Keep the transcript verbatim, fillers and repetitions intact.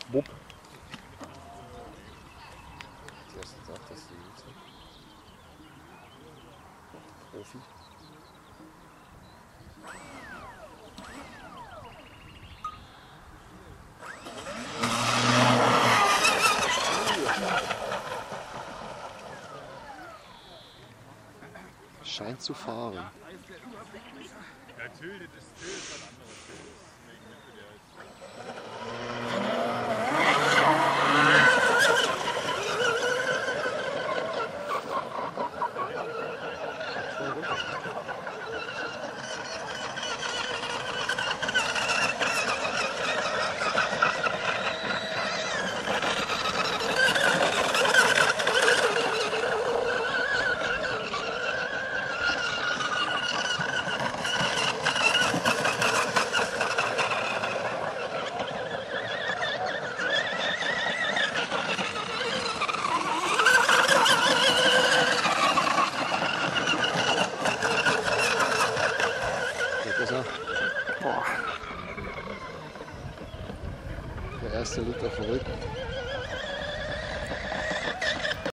Bub. Die erste sagt, dass die gut sind. Profi. Scheint zu fahren. Ja, Till, das ist Till, ist was anderes. Till ist wegen Mitte, der ist. Boah. Der erste liegt auf dem Rücken.